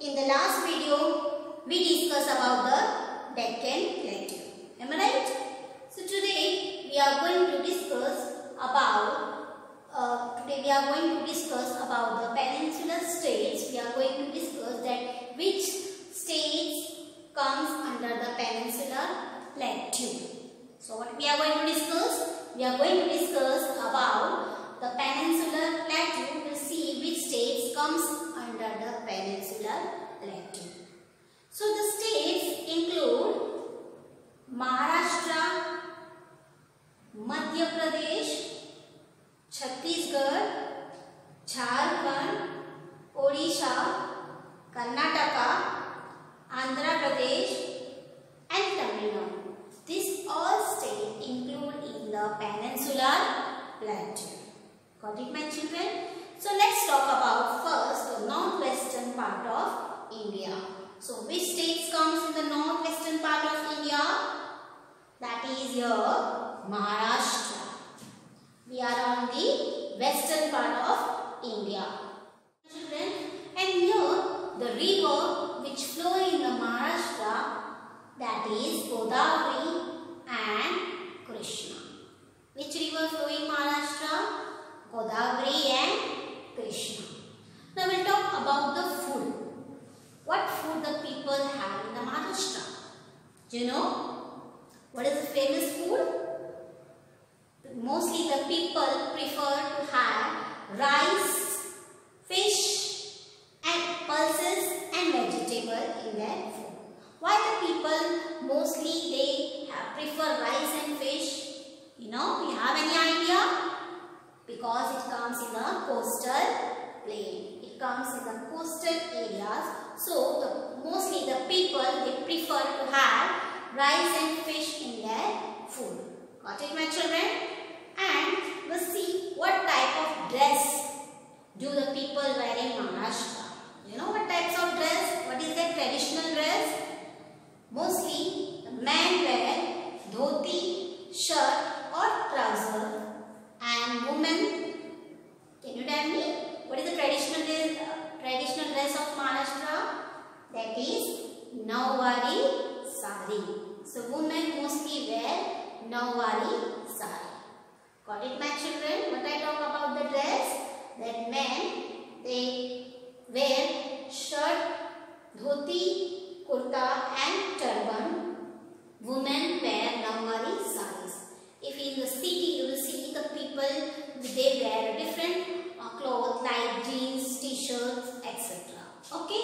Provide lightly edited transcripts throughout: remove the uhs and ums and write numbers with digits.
in the last video, we discussed about the Deccan Plateau. Am I right? So today we are going to discuss about the peninsular states. We are going to discuss that which states comes under the peninsular plateau. So what we are going to discuss? We are going to discuss about the peninsular plateau to see which states comes under the peninsular plateau. So the states include Maharashtra, Madhya Pradesh, Chhattisgarh, Jharkhand, Odisha, Karnataka, Andhra Pradesh and Tamil Nadu. These all states include in the peninsular plateau. Got it, my children? So let's talk about first the northwestern part of India. So which states comes in the northwestern part of India? That is your Maharashtra. We are on the western part of India. Children, and here the river which flow in the Maharashtra, that is Godavari and Krishna. Which river flow in Maharashtra? Godavari and Krishna. Now we will talk about the food. What food the people have in the Maharashtra? Do you know? What is the famous food? Mostly the people prefer to have rice, fish and pulses and vegetable in their food. Why the people mostly they prefer rice and fish? You know, you have any idea? Because it comes in the coastal plain. It comes in the coastal areas. So mostly the people they prefer to have rice and fish in their food. Got it, my children? And we'll see what type of dress do the people wear in Maharashtra. You know what types of dress? What is their traditional dress? Mostly the men wear dhoti, shirt or trouser, and women, can you tell me what is the traditional dress of Maharashtra? That is Nawari sari. So women mostly wear Nawari sari. Got it, my children? What I talk about the dress? That men they wear shirt, dhoti, kurta and turban. Women wear Nawari saris. If in the city you will see the people they wear different clothes like jeans, t-shirts, etc. Okay.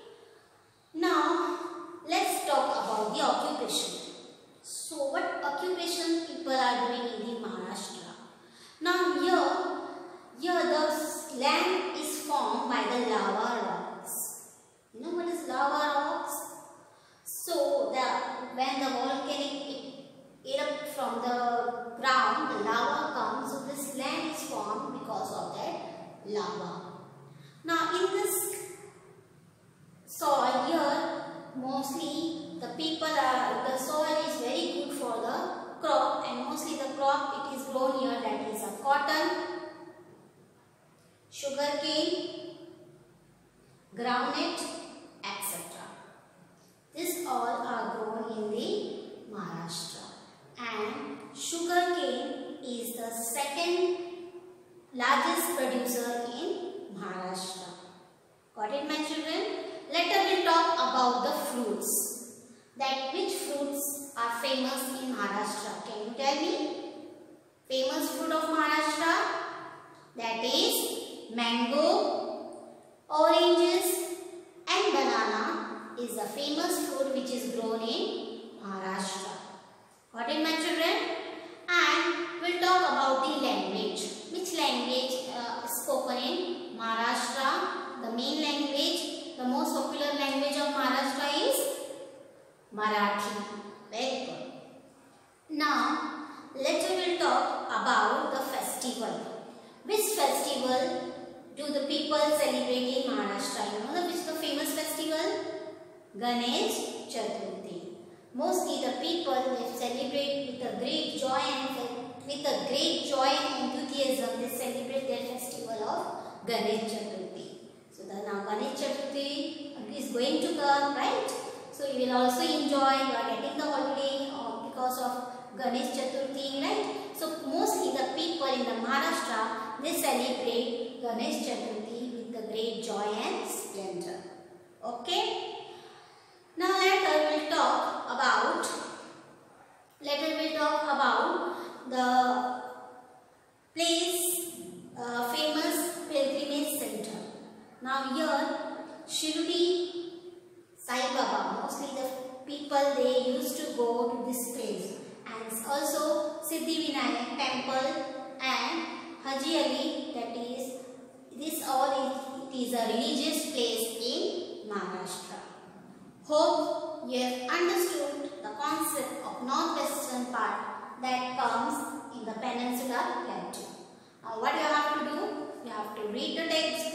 Now let's talk about the occupation. So what occupation people are doing in the Maharashtra? Now here the land is formed by the lava rocks. You know what is lava rocks? So when the volcanic erupt from the ground, the lava comes, so this land is formed because of that lava. Now in this soil here, mostly the soil is very good for the crop, and mostly the crop it is grown here, that is of cotton, sugarcane, groundnut, etc. These all are grown in the Maharashtra, and sugarcane is the second largest producer in Maharashtra. Got it, my children? Later we will talk about the fruits. That which fruits are famous in Maharashtra? Can you tell me? Famous fruit of Maharashtra? That is mango, oranges and banana is the famous fruit which is grown in Maharashtra. Got it, my children? And we will talk about the language. Which language is spoken in Maharashtra? The main language, the most popular language of Maharashtra is Marathi. Very good. Now, later we will talk about the festival. Which festival do the people celebrate in Maharashtra? You know which is the famous festival? Ganesh Chaturthi. Mostly the people they celebrate with a great joy and enthusiasm. They celebrate their festival of Ganesh Chaturthi. So the now Ganesh Chaturthi is is going to come, right? So you will also enjoy, you are getting the holiday because of Ganesh Chaturthi, right? So mostly the people in the Maharashtra, they celebrate Ganesh Chaturthi with the great joy and splendor. Okay? Now later we'll talk about the place famous pilgrimage center. Now here Shirdi Sai Baba, mostly the people they used to go to this place, and also Siddhivinayak temple and Haji Ali, that is, this all it is a religious place in Maharashtra. Hope you have understood the concept of northwestern part that comes in the Peninsular Plateau. What you have to do? You have to read the text